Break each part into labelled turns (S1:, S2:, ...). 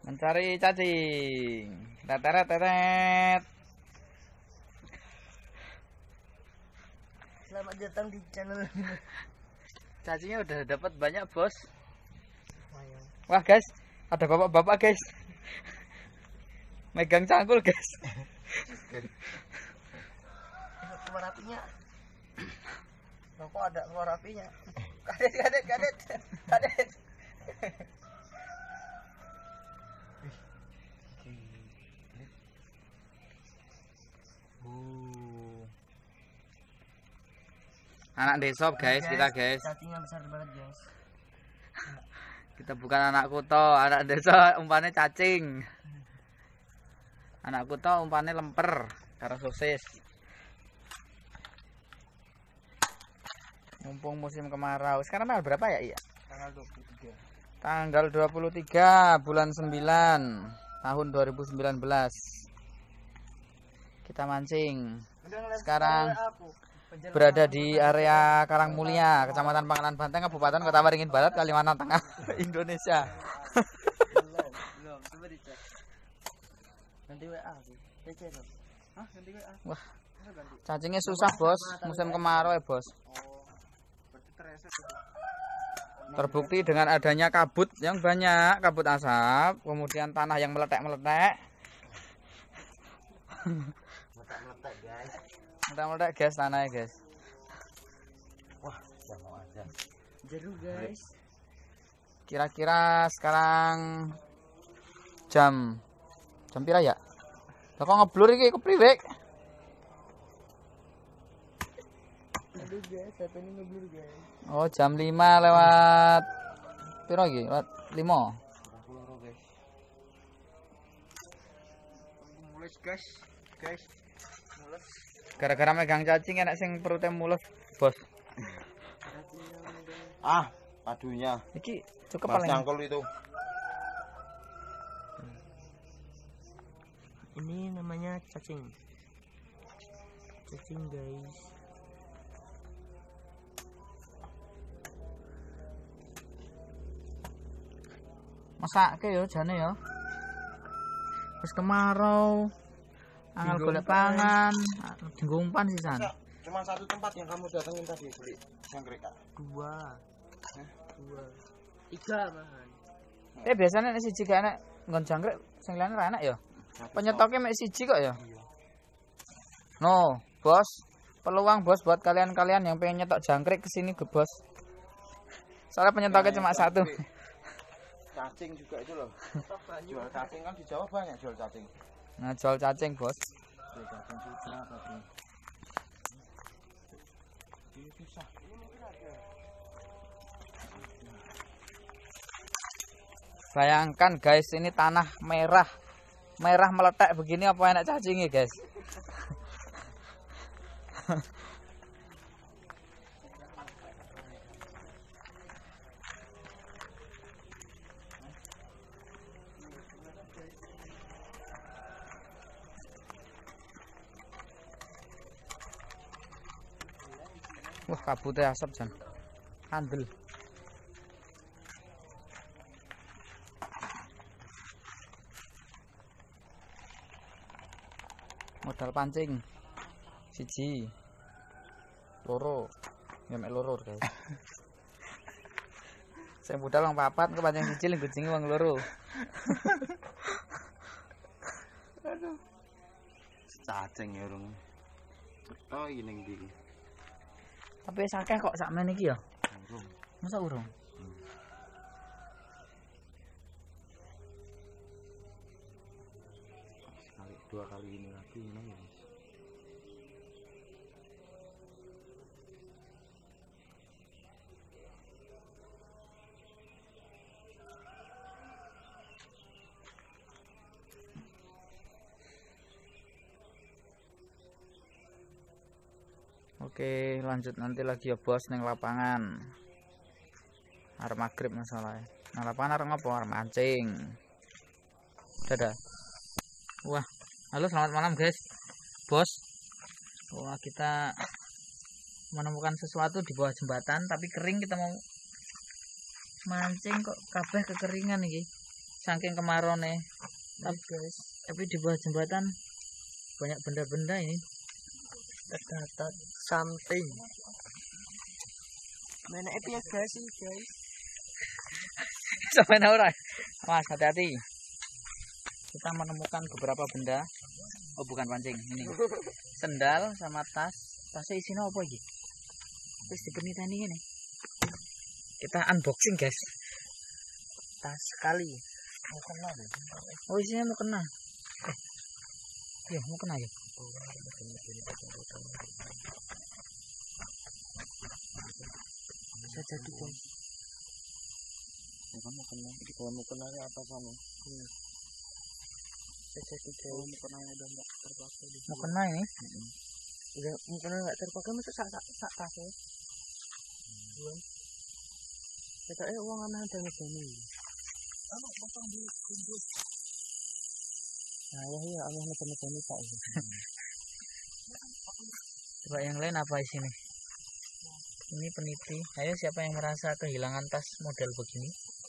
S1: Mencari cacing. Teteret teret.
S2: Selamat datang di channel.
S1: Cacingnya udah dapat banyak, Bos.
S2: Ayo.
S1: Wah, guys, ada bapak-bapak, guys. Megang cangkul, guys.
S2: Keluar apinya. Loh, kok ada keluar apinya? Kadet.
S1: Anak desa, guys, kita, guys.
S2: Cacingnya besar banget, guys.
S1: Kita bukan anak kuto, anak desa umpannya cacing. Anak kuto umpannya lemper, karena sosis. Mumpung musim kemarau. Sekarang tanggal berapa ya, Iya?
S2: Tanggal 23.
S1: Tanggal 23 bulan 9 tahun 2019. Kita mancing. Sekarang berada di area Karangmulia, Kecamatan Panganan Banteng, Kabupaten Kota Waringin Barat, Kalimantan Tengah, Indonesia.
S2: Belum, coba dicek. Nanti WA sih. Cek dong. Hah, nanti WA.
S1: Wah, cacingnya susah, Bos. Musim kemarau ya, Bos.
S2: Oh. Berarti tereset.
S1: Terbukti dengan adanya kabut yang banyak, kabut asap, kemudian tanah yang meletek-meletek.
S2: Meletak-meletak, guys.
S1: Meletek-meletek, guys, tanahnya, guys.
S2: Wah, udah mau aja. Jeruk, guys.
S1: Kira-kira sekarang jam pira ya? Lah kok ngeblur iki kepriwe?
S2: Aduh, guys, HP ini ngeblur, guys.
S1: Oh, jam 5 lewat piro iki? Lewat 5.
S2: Guys. Mulus, guys. Mulus.
S1: Gara-gara megang cacing enak sing perutnya mulus, Bos.
S3: Ah, padunya.
S1: Iki cukup
S3: Mas
S1: paling.
S3: nyangkul itu.
S2: Ini namanya cacing. Cacing, guys.
S1: Masake yo jane yo. Wis kemarau. Angel golek pangan, dienggo umpan sisan.
S3: Cuma satu tempat yang kamu datengin tadi beli jangkrik, Kak.
S2: 2. 3 malahan.
S1: Biasanya nek siji gak enak nggon jangkrik, sing liyane ra enak ya. Penyetoknya mek siji kok ya. No, Bos. Peluang, Bos, buat kalian-kalian yang pengen nyetok jangkrik kesini ke Bos. Soalnya penyetoknya cuma satu.
S3: Cacing juga itu loh. Jual cacing kan di Jawa banyak jual cacing.
S1: Nah, jual cacing, Bos.
S3: Jual cacing juga tadi. Ini susah.
S1: Bayangkan, guys, ini tanah merah. Merah meletak begini apa enak cacingnya, guys? Wah, kabutnya asap jan. Kandel. Modal pancing. Siji. Loro. Ya mek loro, guys. Saya budal wong papat ke pancing siji ling kucing wong loro.
S3: Aduh. Cacing ya urung. Oh, ini ndi.
S1: Tapi sakeh kok sakmene iki ya.
S3: Urung.
S1: Masa urung?
S3: Sekali 2 kali ini lagi nangis.
S1: Oke, lanjut nanti lagi ya, Bos, neng lapangan. Arep magrib masalahnya. Nang lapangan arep ngopo? Arep mancing. Dadah. Wah, halo, selamat malam, guys. Bos. Wah, kita menemukan sesuatu di bawah jembatan tapi kering. Kita mau mancing kok kabeh kekeringan iki. saking kemarau nih. Tapi di bawah jembatan banyak benda-benda ini.
S2: Terdapat something. Mana ya guys ini guys.
S1: Sampai ora. Mas, hati-hati. Kita menemukan beberapa benda. Oh, bukan pancing ini. Sendal sama tas. Tasnya isinya apa iki? Terus dipeniteni ini. Kita unboxing, guys. Tas sekali. Oh, isinya mau kena. Iya, mau kena ya.
S2: Bisa jadi guys.
S3: Kamu kena, kamu kena apa kamu?
S2: Bisa jadi guys.
S3: Kamu kena udah nggak terpakai di.
S1: Mau kena ini.
S2: Udah mungkin nggak terpakai masuk sak tasnya. Belum. Kita uang aman dan ini.
S3: Kamu potong di pinggir.
S2: Nah, ya Allah ini Pak.
S1: Coba yang lain apa isinya? Ini peniti. Ayo, siapa yang merasa kehilangan tas model begini?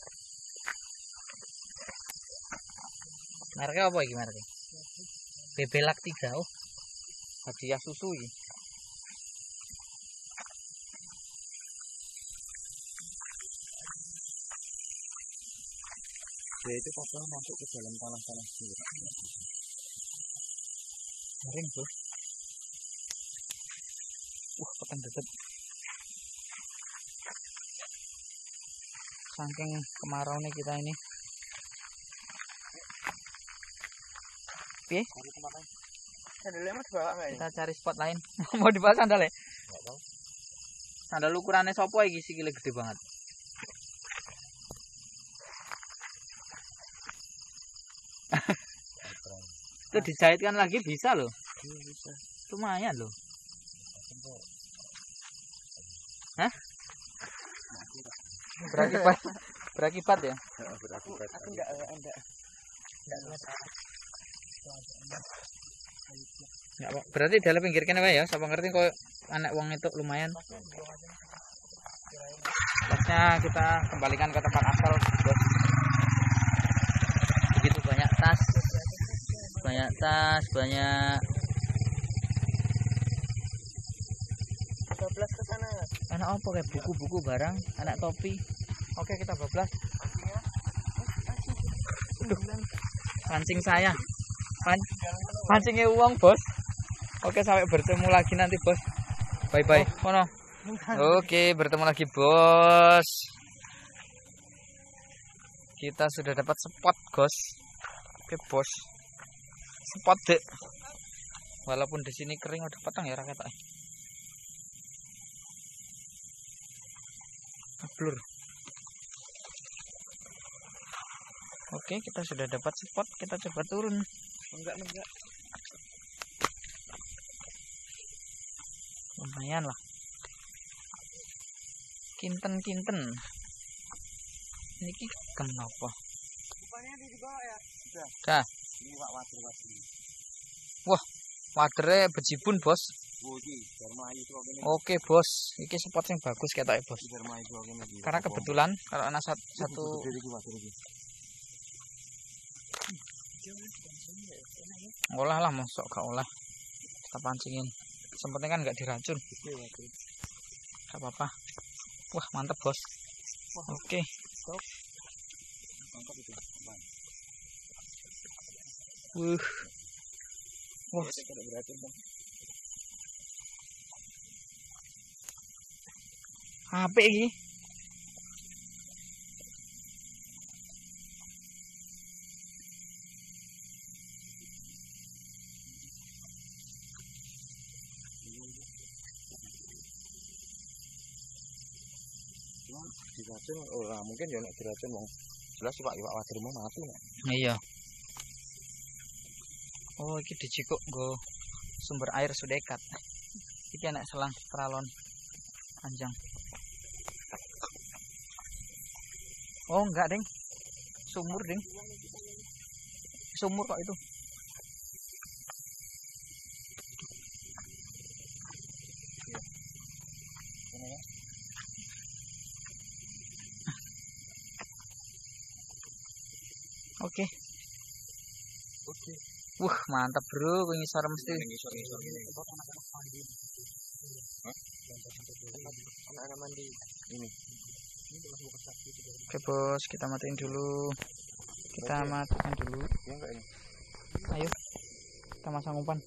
S1: Mereknya apa ini mereknya? Bebelak 3. Oh, hadiah susu ini.
S3: Dia itu potong masuk ke dalam tanah-tanah sendiri.
S1: Kering tuh. Pekan deket. Saking kemarau nih kita ini. Oke,
S2: Sandalnya mau dibawa nggak ini?
S1: kita cari spot lain. Mau dibawa sandal ya? Sandal ukurannya sopo iki sikile gede banget. Itu dijahitkan lagi bisa loh.
S2: Bisa.
S1: Lumayan loh. Hah? Berakibat. Berakibat ya?
S3: Berakibat.
S2: Aku enggak.
S1: Enggak, Pak. Berarti dalam pinggirkan apa ya? Siapa ngerti kok anak uang itu lumayan. Tasnya kita kembalikan ke tempat asal, bos. Begitu banyak tas. Banyak
S2: 12 ke sana.
S1: enak apa kayak buku-buku barang, anak topi. Oke, kita bablas. Aduh, pancing saya. Pancingnya uang, bos. Oke, sampai bertemu lagi nanti, bos. Bye bye. Kono. Oke, bertemu lagi, bos. Kita sudah dapat spot, bos. Oke, bos. Spot dek. Walaupun di sini kering udah petang ya rakyat. Blur. Oke, kita sudah dapat spot. Kita coba turun.
S2: Enggak.
S1: Lumayan lah. Kinten. Ini kenapa?
S2: Rupanya di bawah ya.
S1: Dah.
S3: Ini Pak wader.
S1: Wah, wadernya bejibun, bos. Oke, bos. Iki spot yang bagus ketoke, bos. Karena kebetulan kalau anak satu olah lah, mosok gak olah. Kita pancingin. Sempetnya kan nggak diracun. Gak apa-apa. Wah, mantep, bos. Oke. Wah. HP iki.
S3: Diracun, mungkin ya nek diracun wong jelas Pak iwak wader mau mati nek.
S1: Iya. Oh, iki dijikuk nggo sumber air Sudekat. Iki enak selang peralon panjang. Oh, enggak, Ding. Sumur, Ding. Sumur kok itu. Oke. Wah, mantap bro, kuwi ngisor mesti.
S2: Anak mandi ini.
S1: Oke bos, kita matiin dulu. Kita matikan dulu.
S3: Ya enggak ini.
S1: Ayo, kita masang umpan.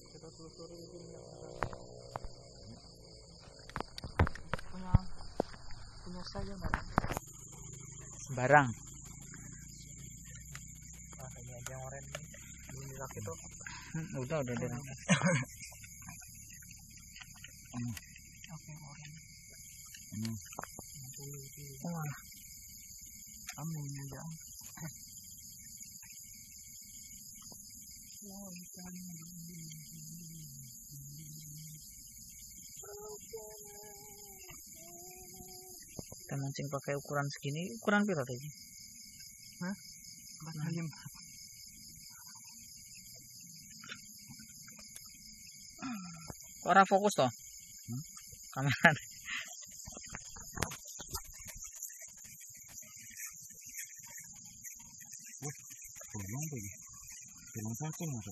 S2: Punya saya nggak?
S1: Sembarang.
S2: Ini aja yang oren ini laki tuh.
S1: Udah.
S2: Oke, oren. Wah. Amin ya.
S1: Kita mancing pakai ukuran segini. Ukuran piro tadi?
S2: Hah? 45.
S1: Ora fokus toh? Kamera.
S3: Bolong tuh. Bolong cacing masuk.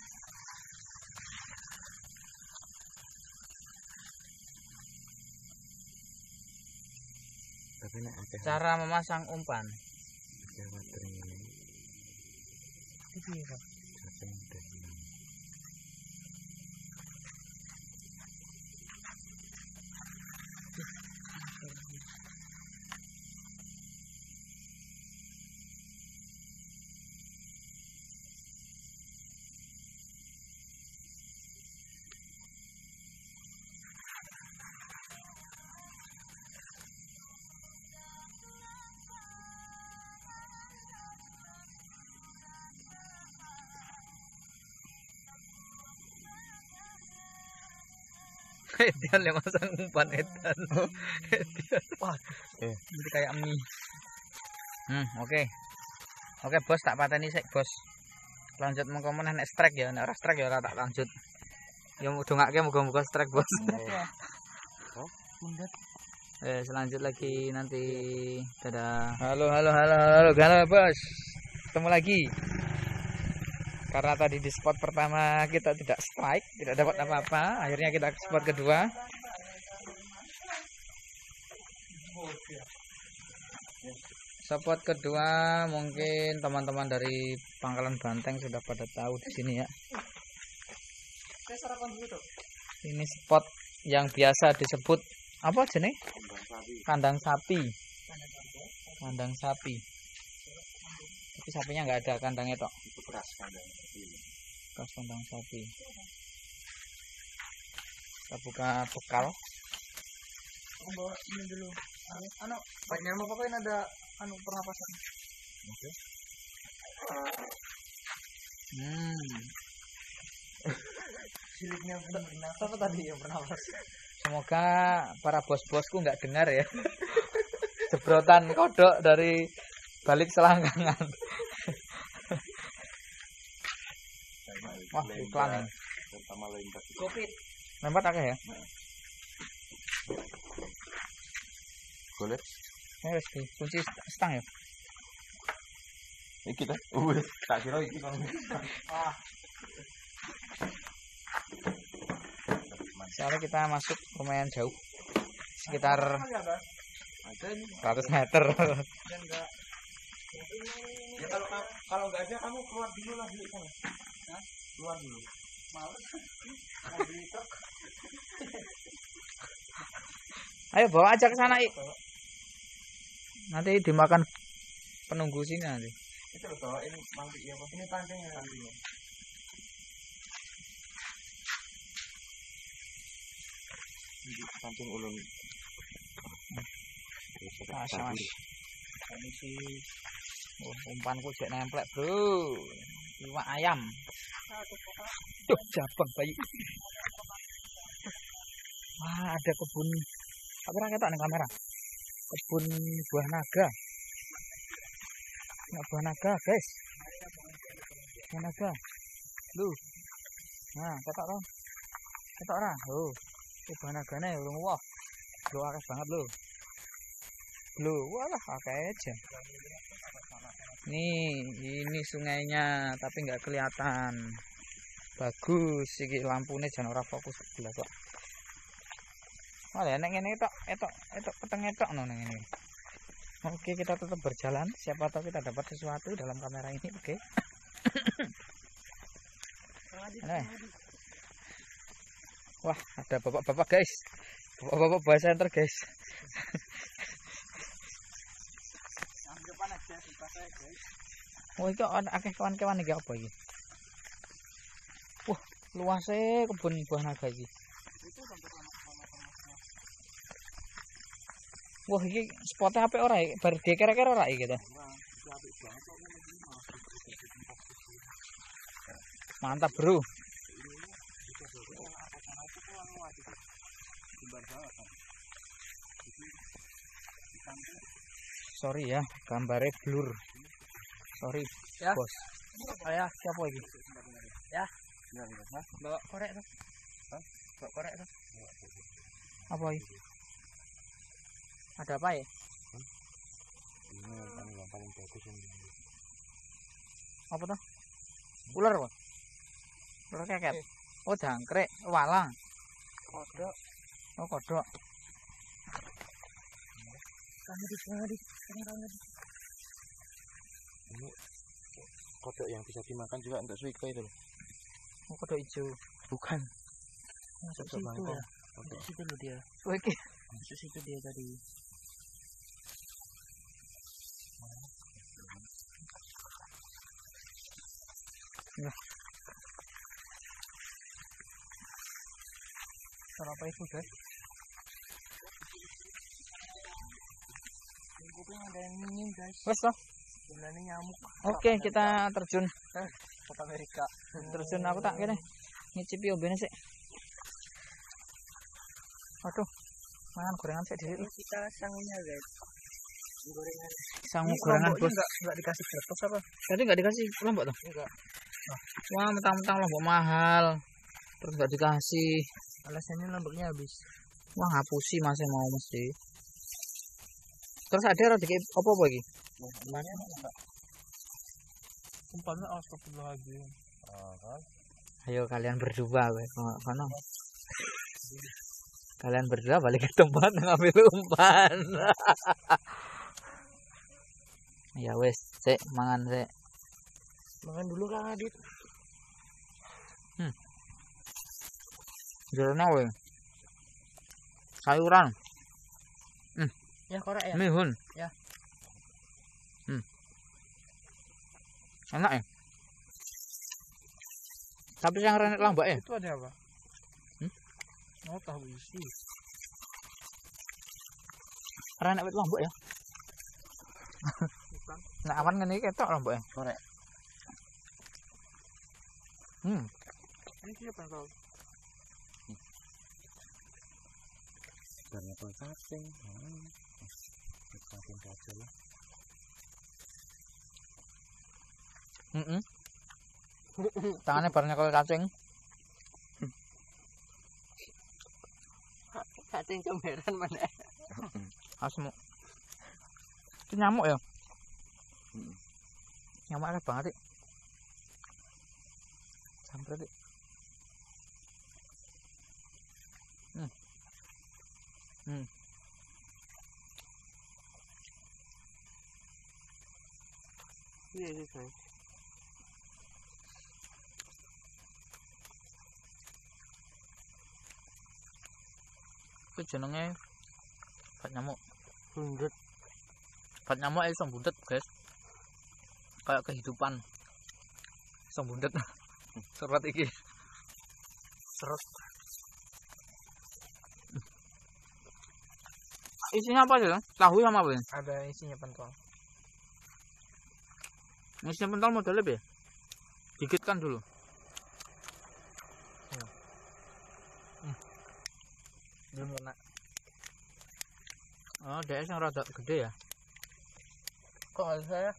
S3: Tapi nek akeh
S1: Cara memasang umpan.
S3: Jawa Tengah.
S1: Iki ya.
S3: Cacing dan
S1: Edian le masang umpan edan. Wah, jadi kayak mie. Oke. Oke, bos, tak pateni sik, bos. Lanjut mengko meneh nek strike ya, nek ora strike ya ora tak lanjut. Ya dongake muga-muga strike, bos. Selanjut lagi nanti. Dadah. Halo, bos. Ketemu lagi. Karena tadi di spot pertama kita tidak strike, tidak dapat apa-apa, akhirnya kita ke spot kedua. Spot kedua mungkin teman-teman dari Pangkalan Banteng sudah pada tahu di sini ya. Ini spot yang biasa disebut apa jenis? Kandang sapi. Kandang sapi. Tapi sapinya nggak ada, kandangnya tok.
S3: beras kandang.
S1: Beras kandang sapi. Kita buka bekal.
S2: Aku bawa ini dulu. Anu, banyak apa ini ada anu pernapasan.
S3: Oke.
S2: Silitnya benar. Apa tadi yang pernapas?
S1: Semoga para bos-bosku nggak dengar ya. Jebrotan kodok dari balik selangkangan. Wah, iklan ya.
S3: Pertama lembut.
S2: Covid.
S1: Lempar akeh ya.
S3: Golek.
S1: Wes kunci stang ya.
S3: Iki ta. Tak kira iki kon.
S1: Soalnya kita masuk lumayan jauh. Sekitar
S2: Ada ini.
S1: 100 meter.
S2: Dan enggak. Ya kalau enggak ada kamu keluar dulu lah di sana. Hah? Keluar dulu. Males.
S1: Ayo bawa aja ke sana, Ik. Nanti dimakan penunggu sini nanti.
S2: Itu loh, ini mangkik ya, ini pancingnya nanti.
S3: Pancing ulun.
S1: Mas. Ini sih umpanku cek nemplek, Bro. Iwak ayam. Duh, jabang bayi. Wah, ada kebun. Apa ora ketok ning kamera? Kebun buah naga. Nah, buah naga, guys. Buah naga. Lu. Nah, ketok to. Ketok ora? Oh. Iki buah nagane urung wah. Lho akeh banget lho. Lho, walah akeh aja. ini sungainya tapi nggak kelihatan. Bagus iki lampune jan ora fokus belas kok. Malah nek ngene etok peteng etok no ning ngene. Oke, kita tetap berjalan. Siapa tahu kita dapat sesuatu dalam kamera ini. Oke. Wah, ada bapak-bapak guys. Bapak-bapak bawa senter guys. Oh, iki ana akeh kewan-kewan iki apa iki? Wah, luase kebun buah naga iki. Wah, iki spotnya apik ora iki? Bar deker-deker ora iki to? Mantap, Bro. Sorry ya, gambarnya blur. Sorry,
S2: Ya.
S1: Bos.
S2: Ayah,
S1: Siapa iki?
S2: ya. Bawa korek tuh. Bawa korek tuh.
S1: Apa iki? Ada apa ya?
S3: Ini yang paling bagus ini.
S1: Apa tuh? Ular apa? Ular keket. Oh, jangkrik, walang.
S2: Kodok.
S1: Oh, kodok.
S3: Ini kodok yang bisa dimakan juga untuk suika itu loh.
S1: Oh, kodok hijau.
S3: Bukan.
S2: Masuk
S3: Kodok
S2: situ
S3: bangkong.
S2: ya. Masuk situ loh dia.
S1: Oh, iki.
S2: Masuk situ dia tadi.
S1: Kalau apa itu, guys?
S2: Kuping ada yang minim guys.
S1: Wes toh.
S2: Sebenarnya nyamuk.
S1: Oke, kita terjun.
S2: Kota Amerika.
S1: Terjun aku tak kene. Ngicipi ombene sik. Waduh. Mangan gorengan sik dhewe.
S2: Ini kita sangunya guys. Gorengan.
S1: Sangu
S2: Ini
S1: gorengan,
S2: lomboknya
S1: Bos.
S2: enggak dikasih gratis apa?
S1: Tadi enggak dikasih lombok tuh?
S2: Enggak.
S1: Wah, mentang-mentang lombok mahal. Terus enggak dikasih.
S2: Alasannya lomboknya habis.
S1: Wah, ngapusi Mas mau mesti. Terus ada rezeki apa iki?
S2: Mana enggak? Umpannya astagfirullahaladzim.
S1: Ayo kalian berdua kowe kono. Kalian berdua balik ke tempat ngambil umpan. Ya wes, sik mangan sik.
S2: Makan dulu Kang Adit.
S1: Jerone kowe. Sayuran,
S2: Ya korek ya.
S1: mihun.
S2: Ya.
S1: Enak ya? Tapi yang renek lambak ya?
S2: Itu ada apa? Oh, tahu isi.
S1: Renek wit lambak ya? Nah, awan ngene iki ketok lambak ya?
S3: Korek.
S2: Ini siapa yang tahu?
S3: Karena apa cacing? Cacing aja lah.
S1: Tangannya bareng kalau cacing.
S2: Cacing comberan mana?
S1: Asmu. Itu nyamuk ya? Nyamuk akeh banget iki. Sampret iki.
S2: Iya, iya, guys.
S1: Itu jenenge bat nyamuk.
S2: Bundet.
S1: Bat nyamuk iso bundet, guys. Kayak kehidupan. Iso bundet. Serat iki. Seret. Isinya apa sih? Tahu sama apa?
S2: Ada isinya pentol.
S1: Isinya pentol modelnya be. Dikitkan dulu.
S2: Belum kena.
S1: Oh, DS yang rada gede ya.
S2: Kok nggak saya?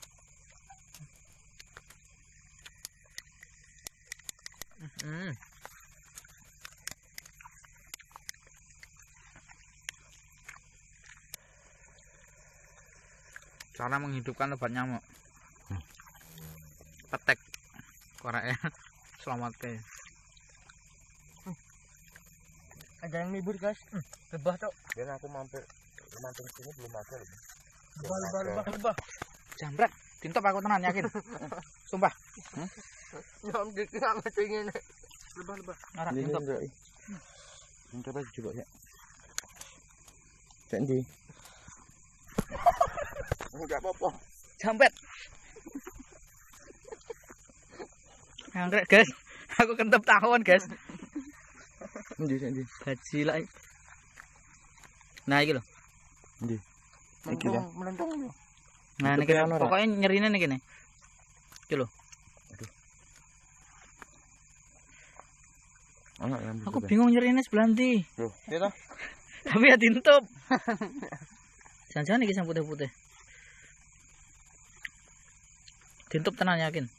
S1: Cara menghidupkan obat nyamuk. petek korek selamat ke.
S2: Ada yang libur guys. Lebah cok.
S3: Dan aku mampir sini belum ada loh.
S2: Lebah.
S1: Jambret, tintop aku tenan yakin. Sumpah.
S2: Nyom dikit sama tinggi nih. Lebah.
S1: Ora tintop.
S3: Coba coba ya. Cek ndi? Enggak apa-apa.
S1: Jambret. Anggrek guys. Aku kentep tawon guys.
S3: Ndi.
S1: Bajilak. Nah iki lho.
S3: Ndi. Iki kan.
S2: Melentong.
S1: Nah niki pokoknya nyerine niki nih. Iki lho. Aku bingung nyerine sebelah ndi.
S3: Loh, iya toh?
S1: Tapi ya tintup. Jangan-jangan iki sing putih-putih. Tintup tenan yakin.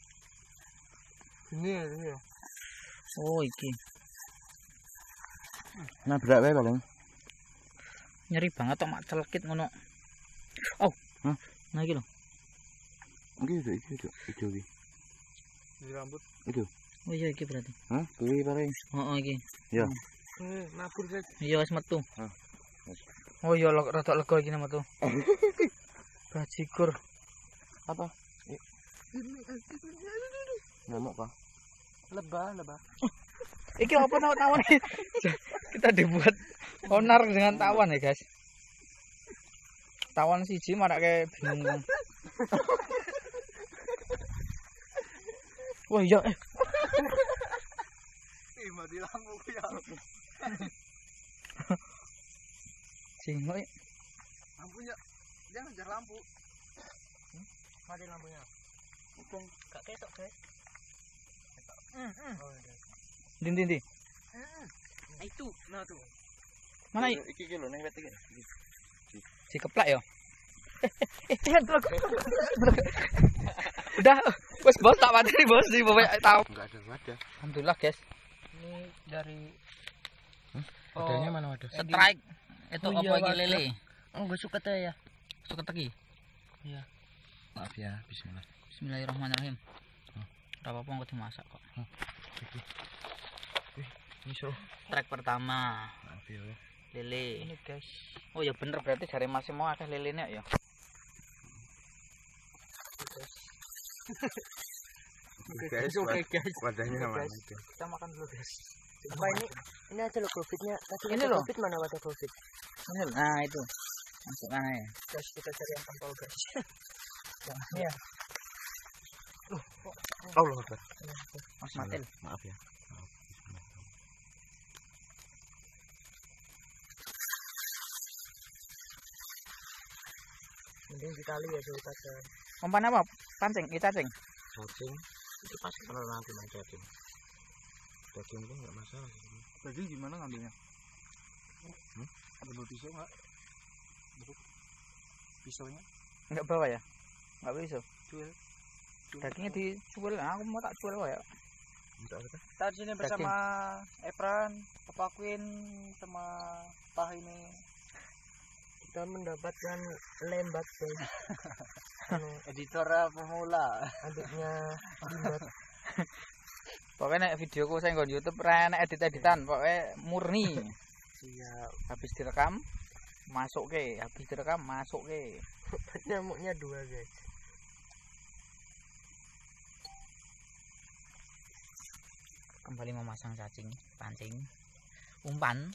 S2: Ini.
S1: Oh iki.
S3: Nah, berak wae paling.
S1: Nyeri banget tok mak celekit ngono. Oh.
S3: Hah?
S1: Nah iki lho.
S3: Iki.
S2: Di rambut.
S3: Itu.
S1: Oh iya iki berarti.
S3: Hah? Kuwi paling.
S1: Oh iki.
S3: Ya.
S2: Nabur guys.
S1: Iya wis metu.
S3: Hah.
S1: Oh iya rada lega iki metu. Bajigur.
S3: Apa? Ngamuk kah?
S2: Lebah.
S1: Iki apa tawon iki? Kita dibuat onar dengan tawon ya, guys. Tawon siji marake bingung. Wah, iya
S2: Mati lampu ya.
S1: Singok ya.
S2: Lampunya. Jangan jar lampu. Mati lampunya. Mumpung gak ketok, guys.
S1: Ndi.
S2: Itu, nah tuh.
S1: Mana
S3: Iki lho ning wet iki.
S1: dikeplak ya? Jangan blok. Udah, wes bos tak materi bos di bawah tahu.
S3: Enggak ada wadah.
S1: Alhamdulillah guys.
S2: Ini dari
S3: Wadahnya mana wadah?
S1: Strike. Itu
S2: Oh,
S1: apa
S2: iya,
S1: iki
S2: wadah.
S1: lele?
S2: gue suka teh ya.
S1: Suka teki.
S2: Iya.
S3: Maaf ya, bismillah.
S1: Bismillahirrahmanirrahim. Ora apa-apa kok dimasak kok.
S3: Ini so.
S1: Strike pertama.
S3: Maaf ya.
S1: Lele.
S2: Ini guys.
S1: Oh ya bener berarti jare Mas mau akeh lelene ya.
S2: Oke guys.
S3: Wadahnya
S2: Oke,
S3: mana?
S2: guys. Kita makan dulu guys. Apa ini aja loh covidnya. Tadi
S1: Ini
S2: ada
S1: loh.
S2: covid mana wadah covid?
S1: Ini lho. Nah itu. Masukkan aja.
S2: Guys kita cari yang pentol guys. Iya.
S3: Allah Akbar.
S1: Mas Matil.
S3: Maaf ya. Maaf. Bismillah.
S2: Mending dikali ya daripada
S1: Umpan apa? Pancing, cacing.
S3: Cacing itu pas kalau nanti main cacing. Cacing pun nggak masalah.
S2: daging gimana ngambilnya? Ada bawa pisau nggak? Pisaunya?
S1: Enggak bawa ya? Enggak bisa.
S2: Cuil.
S1: Dagingnya dicuil. Aku mau tak cuil kok ya.
S2: Kita di sini bersama Epran, Papa Queen, sama Pah ini. Kita mendapatkan lembat guys. Editor pemula. Adiknya lembat.
S1: Pokoknya nek videoku saya nggon YouTube ora edit-editan, pokoknya murni.
S2: Siap.
S1: Habis direkam masuk ke, habis direkam masuk ke.
S2: Nyamuknya 2 guys.
S1: Kembali memasang cacing, pancing, umpan.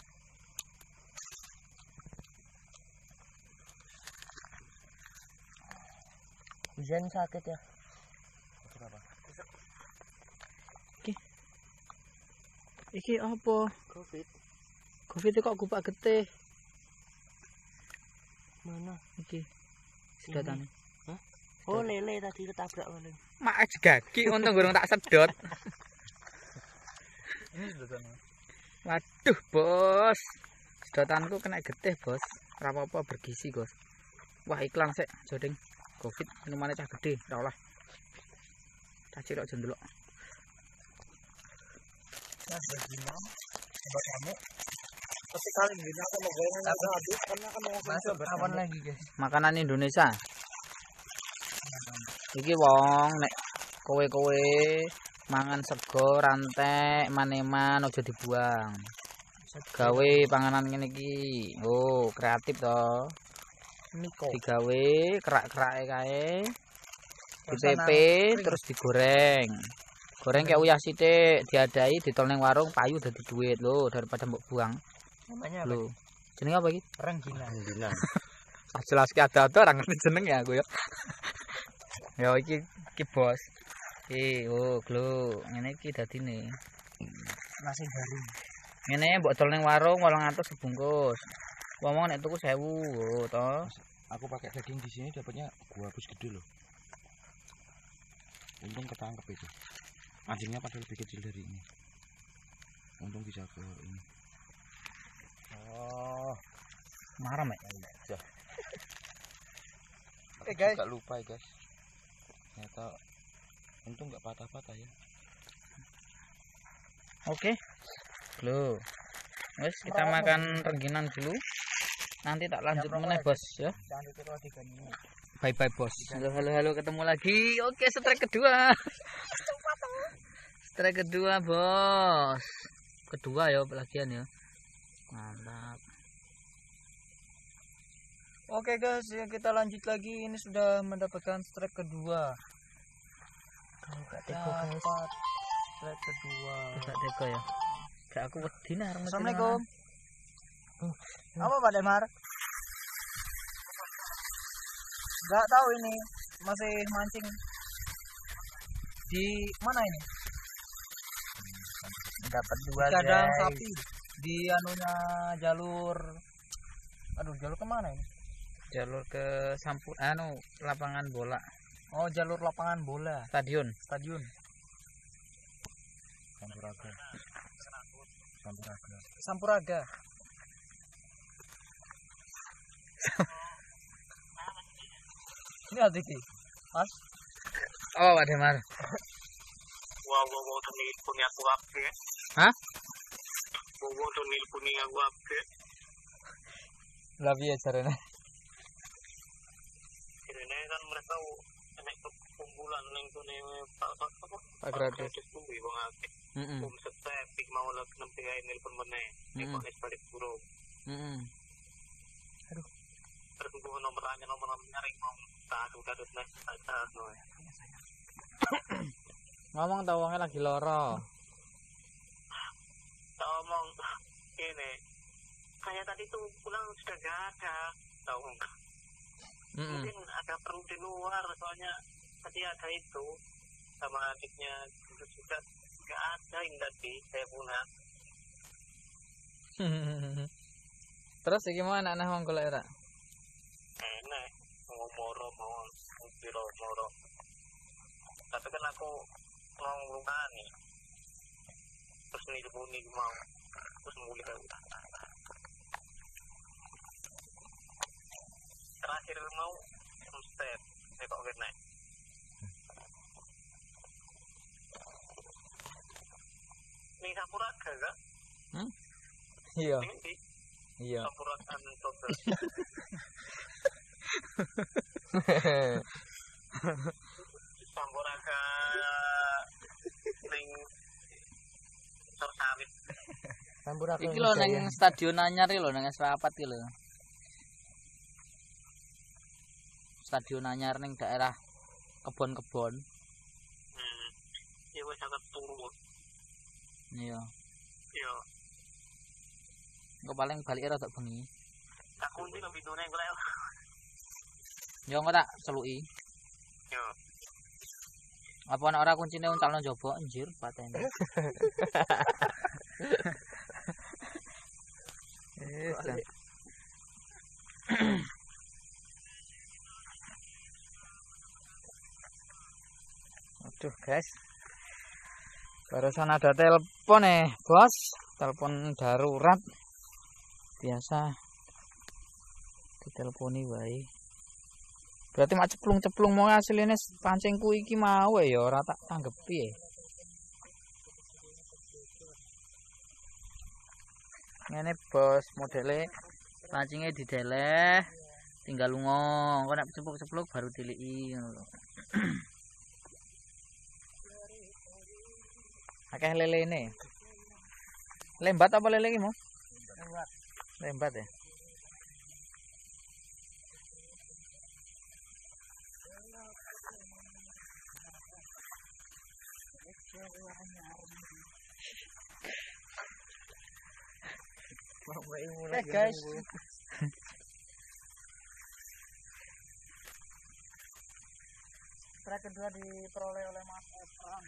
S2: Zen sakit ya.
S1: Iki apa?
S2: Covid.
S1: Covid kok kupak getih.
S2: Mana?
S1: Iki sedotane.
S2: Oh lele tadi ketabrak paling.
S1: Mak gagi untung gorong tak sedot.
S2: Ini sedotannya.
S1: Waduh, Bos. Sedotanku kena getih, Bos. Ora apa-apa bergizi, Bos. Wah, iklan sik, jodeng. Covid minumane cah gede, ora oleh. Tak cilok jendelok.
S2: Nah, gimana? Buat kamu. Tapi kali ini aku mau goreng habis karena kan mau masuk berkawan lagi, guys.
S1: Makanan Indonesia. Iki wong nek kowe mangan sego rantek maneman aja dibuang. Gawe panganan ngene iki. Oh, kreatif to.
S2: Niko.
S1: Digawe kerak-kerake kae. Ditepe terus digoreng. Goreng kayak uyah sithik, diadai ditol ning warung payu dadi duit lho daripada mbok buang.
S2: Namanya apa?
S1: Lho. Jenenge apa iki?
S2: Rengginang.
S1: Jelas ki ada ora ngerti jeneng ya aku ya. Ya iki bos. Oh, glo. Ngene iki dadine.
S2: Nasi garing.
S1: Ngene mbok dol ning warung 800 sebungkus. Ngomong nek tuku 1000, oh to.
S3: Aku pakai daging di sini dapatnya gua habis gede loh. Untung ketangkep itu. Anjingnya padahal lebih kecil dari ini. Untung bisa ke ini.
S1: Oh. Marah mek.
S3: Ya.
S2: Guys.
S3: Gak lupa ya guys. Ternyata untung nggak patah-patah ya.
S1: Oke. Glo. Wes kita makan rengginan dulu. Nanti tak lanjut meneh bos ya.
S2: Jangan ditiru 3 menit.
S1: Bye bye bos. Halo ketemu lagi. Oke strike kedua. Strike kedua bos. Kedua ya pelagian ya. Mantap.
S2: Oke guys, ya kita lanjut lagi. Ini sudah mendapatkan strike kedua. Dapat strike kedua.
S1: Gak tega ya. Gak aku wedi nih.
S2: Assalamualaikum. Apa Pak Demar? Gak tahu ini, masih mancing. Di mana ini?
S1: Dapat dua
S2: Kadang
S1: guys.
S2: sapi di anunya jalur. Aduh, jalur kemana ini?
S1: Jalur ke lapangan bola.
S2: Oh, jalur lapangan bola,
S1: Stadion.
S2: stadion.
S3: Sampuraga.
S2: Sampuraga. Ini LTV, Mas.
S1: Oh Pak Demar.
S4: Wow, tuh nilpuni aku apa?
S1: Hah?
S4: Wow, tuh nilpuni aku apa?
S1: Lah piye carane?
S4: Ini kan mereka enek kumpulan ning kene
S1: Pak gratis.
S4: kuwi wong akeh.
S1: Heeh.
S4: Setepik mau lek nembe ae nilpun meneh. Nek kok wis balik burung.
S1: Heeh.
S4: Terus ku nomor nyaring mau kadut nek no.
S1: Ngomong tau wonge lagi loro.
S4: Ngomong ini kayak tadi tuh pulang sudah gak ada. Tahu enggak? Mungkin ada perlu di luar soalnya tadi ada itu sama adiknya itu juga nggak ada yang tadi saya pulang.
S1: Terus gimana anak wong golek ora?
S4: Enak mau moro tapi kan aku mau ngelukani terus nih mau terus mulai terakhir mau step kok kena ini Sampuraga kan?
S1: Iya.
S4: Ini
S1: Iya.
S4: Sampuraga total. Sampuraga ning Sawit.
S2: Sampuraga.
S1: Iki lho ning stadion anyar iki lho ning Serapat iki lho. Stadion anyar ning daerah kebon-kebon.
S4: Ya wis sangat turu.
S1: Iya.
S4: Yo,
S1: Engko paling balik rada bengi.
S4: tak kunci nang pintune golek.
S1: Yo engko tak celuki.
S4: Yo.
S1: Apa nek ora kuncine uncalno njaba anjir pateni. Aduh guys. Barusan ada telepon bos. Telepon darurat. Biasa diteleponi wae. Berarti mak ceplung-ceplung mau asline pancingku iki mau ya ora tak tanggepi. Ngene bos, modele pancingnya dideleh, tinggal lunga. Kok nek cepluk-cepluk baru diliki ngono lho. Akeh lele ini. Lembat apa lele iki, Mo? Lembat ya.
S2: Guys. Strike kedua diperoleh oleh Mas Efran.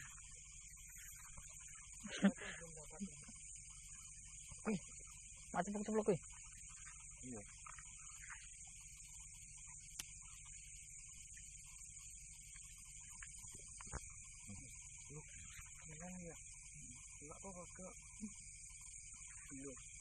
S1: Mati ceplok kuwi.
S2: Iya. Enggak ya. Enggak kok. Iya.